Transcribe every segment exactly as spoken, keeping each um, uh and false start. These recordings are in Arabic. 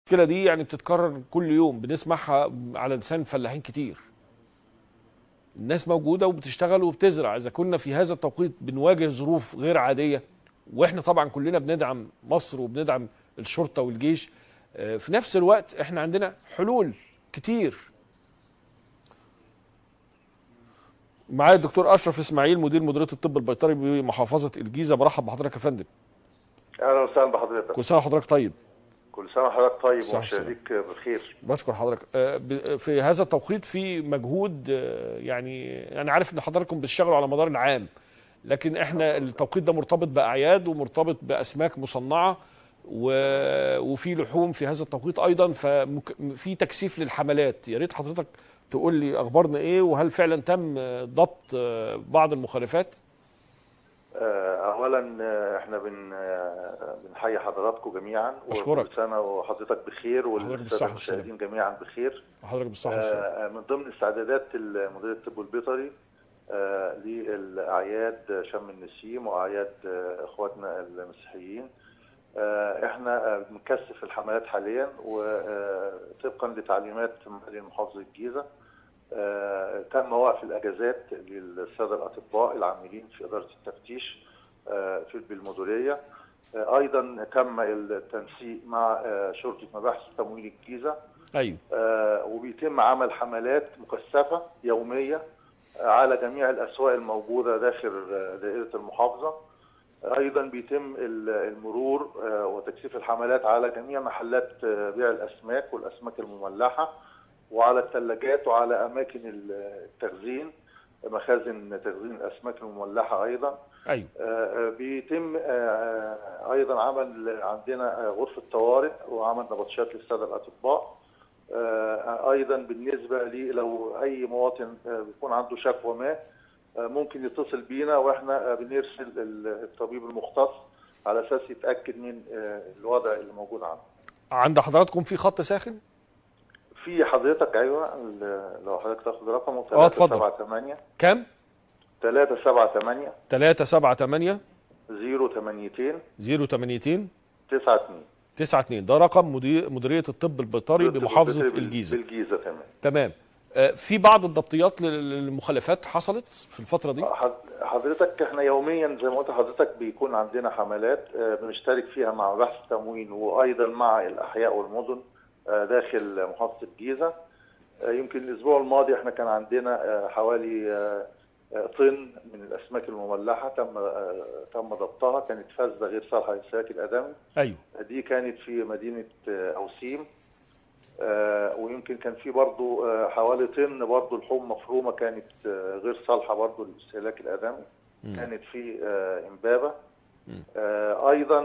المشكله دي يعني بتتكرر كل يوم، بنسمعها على لسان فلاحين كتير. الناس موجوده وبتشتغل وبتزرع، اذا كنا في هذا التوقيت بنواجه ظروف غير عاديه، واحنا طبعا كلنا بندعم مصر وبندعم الشرطه والجيش، في نفس الوقت احنا عندنا حلول كتير. معايا الدكتور اشرف اسماعيل، مدير مديريه الطب البيطري بمحافظه الجيزه. برحب بحضرتك يا فندم. اهلا وسهلا بحضرتك. كل سنه وحضرتك طيب. كل سنه وحضرتك طيب ومشاهديك بخير. بشكر حضرتك. في هذا التوقيت في مجهود، يعني انا عارف ان حضراتكم بتشتغلوا على مدار العام، لكن احنا التوقيت ده مرتبط باعياد ومرتبط باسماك مصنعه وفي لحوم في هذا التوقيت ايضا، ففي تكثيف للحملات. يا ريت حضرتك تقول لي اخبارنا ايه، وهل فعلا تم ضبط بعض المخالفات؟ اولا احنا بن بنحيي حضراتكم جميعا، وكل سنه وحضرتك بخير والساده المشاهدين جميعا بخير. حضرتك بالصحه والسلامه. من ضمن استعدادات مديريه الطب البيطري للاعياد شم النسيم واعياد اخواتنا المسيحيين، احنا بنكثف الحملات حاليا، وطبقا لتعليمات معالي محافظه الجيزه تم وقف الاجازات للساده الاطباء العاملين في اداره التفتيش في بالمديريه. ايضا تم التنسيق مع شرطه مباحث تمويل الجيزه. ايوه. وبيتم عمل حملات مكثفه يوميه على جميع الاسواق الموجوده داخل دائره المحافظه. ايضا بيتم المرور وتكثيف الحملات على جميع محلات بيع الاسماك والاسماك المملحه، وعلى الثلاجات وعلى اماكن التخزين، مخازن تخزين الاسماك المملحه ايضا. ايوه. بيتم ايضا عمل عندنا غرفه طوارئ وعمل نبطشات للساده الاطباء. ايضا بالنسبه لي لو اي مواطن بيكون عنده شكوى ما ممكن يتصل بينا، واحنا بنرسل الطبيب المختص على اساس يتاكد من الوضع اللي موجود عنده. عند حضراتكم في خط ساخن؟ في حضرتك ايوه، لو حضرتك تاخد رقمه اه اتفضل. سبعة ثمانية كام؟ ثلاثة سبعة ثمانية ثلاثة سبعة ثمانية زيرو ثمانيتين زيرو ثمانيتين تسعة اتنين تسعة اتنين. ده رقم مدير مديريه الطب البيطري بمحافظه الجيزه. بالجيزه تمام. تمام. في بعض الضبطيات للمخالفات حصلت في الفتره دي؟ حضرتك احنا يوميا زي ما قلت لحضرتك بيكون عندنا حملات بنشترك فيها مع بحث التموين وايضا مع الاحياء والمدن داخل محافظه الجيزه. يمكن الاسبوع الماضي احنا كان عندنا حوالي طن من الاسماك المملحه تم تم ضبطها، كانت فاسده غير صالحه للسلاك الادمي. ايوه. دي كانت في مدينه اوسيم. ويمكن كان في برضو حوالي طن برضو لحوم مفرومه كانت غير صالحه برضو للاستهلاك الادمي، كانت في امبابه. ايضا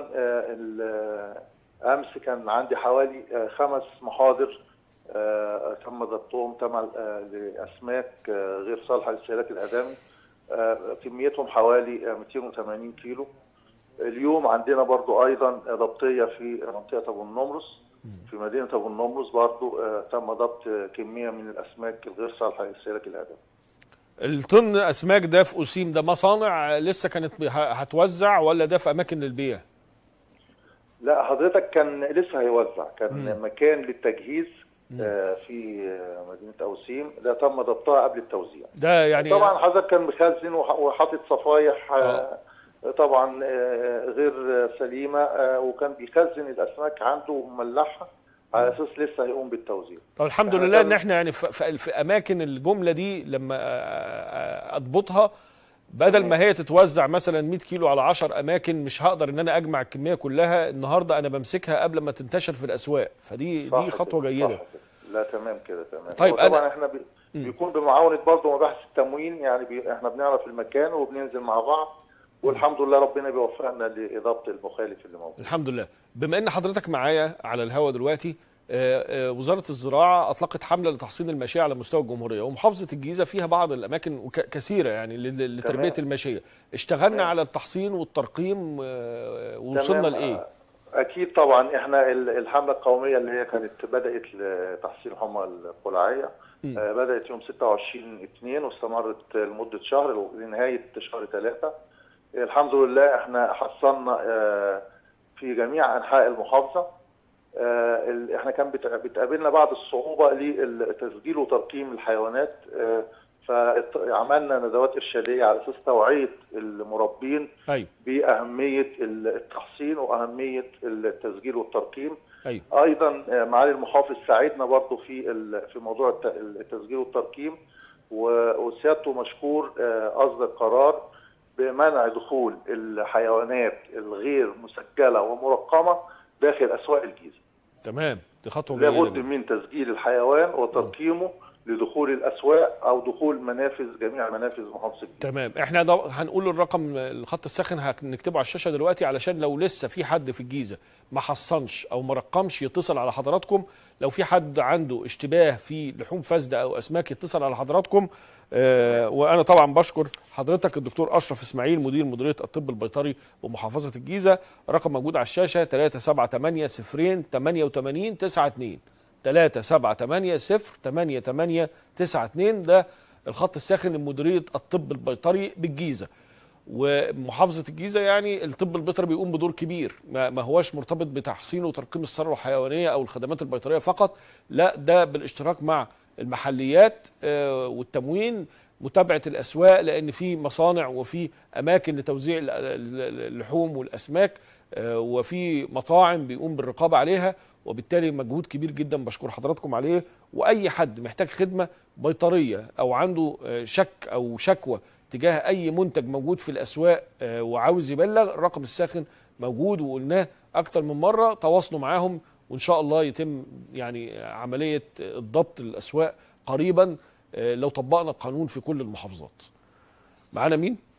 امس كان عندي حوالي خمس محاضر تم ضبطهم تم لاسماك غير صالحه للاستهلاك الادمي، كميتهم حوالي مئتين وثمانين كيلو. اليوم عندنا برضو ايضا ضبطيه في منطقه ابو النمرس، في مدينه ابو النمرس برضو تم ضبط كميه من الاسماك الغير صالحه للاستهلاك الادمي. الطن اسماك ده في اوسيم ده مصانع لسه كانت هتوزع ولا ده في اماكن للبيع؟ لا حضرتك كان لسه هيوزع، كان مم. مكان للتجهيز آه في مدينه اوسيم، ده تم ضبطها قبل التوزيع. ده يعني طبعا حضرتك كان مخزن وحاطط صفايح آه طبعا آه غير سليمه، آه وكان بيخزن الاسماك عنده ومملحها على اساس لسه هيقوم بالتوزيع. طب الحمد لله ان احنا يعني في, في اماكن الجمله دي لما اضبطها بدل ما هي تتوزع مثلا مئة كيلو على عشر اماكن، مش هقدر ان انا اجمع الكميه كلها النهارده، انا بمسكها قبل ما تنتشر في الاسواق، فدي دي خطوه جيده. لا تمام كده تمام. طيب طبعا أنا... احنا بي... بيكون بمعاونه برضه مباحث التموين، يعني بي... احنا بنعرف المكان وبننزل مع بعض، والحمد لله ربنا بيوفقنا لضبط المخالف اللي موجود. الحمد لله. بما ان حضرتك معايا على الهوا دلوقتي، وزارة الزراعة أطلقت حملة لتحصين الماشية على مستوى الجمهورية، ومحافظة الجيزة فيها بعض الأماكن كثيرة يعني لتربية الماشية. اشتغلنا تمام. على التحصين والترقيم ووصلنا لإيه؟ أكيد طبعا احنا الحملة القومية اللي هي كانت بدأت لتحصين الحمى القلعية بدأت يوم ستة وعشرين اثنين واستمرت لمدة شهر لنهاية شهر ثلاثة. الحمد لله احنا حصلنا في جميع أنحاء المحافظة احنا كان بتقابلنا بعض الصعوبه لتسجيل وترقيم الحيوانات، فعملنا ندوات ارشاديه على اساس توعيه المربين أيوة. باهميه التحصين واهميه التسجيل والترقيم. أيوة. ايضا معالي المحافظ ساعدنا برضه في في موضوع التسجيل والترقيم، وسيادته مشكور اصدر قرار بمنع دخول الحيوانات الغير مسجله ومرقمه داخل اسواق الجيزه. تمام، دي خطوه لابد من تسجيل الحيوان وترقيمه لدخول الاسواق او دخول منافذ جميع منافذ محافظه الجيزه. تمام، احنا ده هنقول الرقم الخط الساخن هنكتبه على الشاشه دلوقتي، علشان لو لسه في حد في الجيزه ما حصنش او ما رقمش يتصل على حضراتكم. لو في حد عنده اشتباه في لحوم فاسده او اسماك يتصل على حضراتكم. آه وانا طبعا بشكر حضرتك الدكتور اشرف اسماعيل مدير مديريه الطب البيطري بمحافظه الجيزه. رقم موجود على الشاشه ثلاثة سبعة ثمانية صفر ثمانية ثمانية تسعة اثنين ثلاثة سبعة ثمانية صفر ثمانية ثمانية تسعة اثنين، ده الخط الساخن لمديريه الطب البيطري بالجيزه. ومحافظه الجيزه يعني الطب البيطري بيقوم بدور كبير، ما هواش مرتبط بتحصين وترقيم الثروه الحيوانيه او الخدمات البيطريه فقط، لا ده بالاشتراك مع المحليات والتموين، متابعه الاسواق، لان في مصانع وفي اماكن لتوزيع اللحوم والاسماك، وفي مطاعم بيقوم بالرقابه عليها، وبالتالي مجهود كبير جدا بشكر حضراتكم عليه. واي حد محتاج خدمه بيطريه او عنده شك او شكوى تجاه اي منتج موجود في الاسواق وعاوز يبلغ، الرقم الساخن موجود وقلناه اكتر من مره، تواصلوا معاهم وان شاء الله يتم يعني عمليه الضبط للاسواق قريبا لو طبقنا القانون في كل المحافظات. معانا مين؟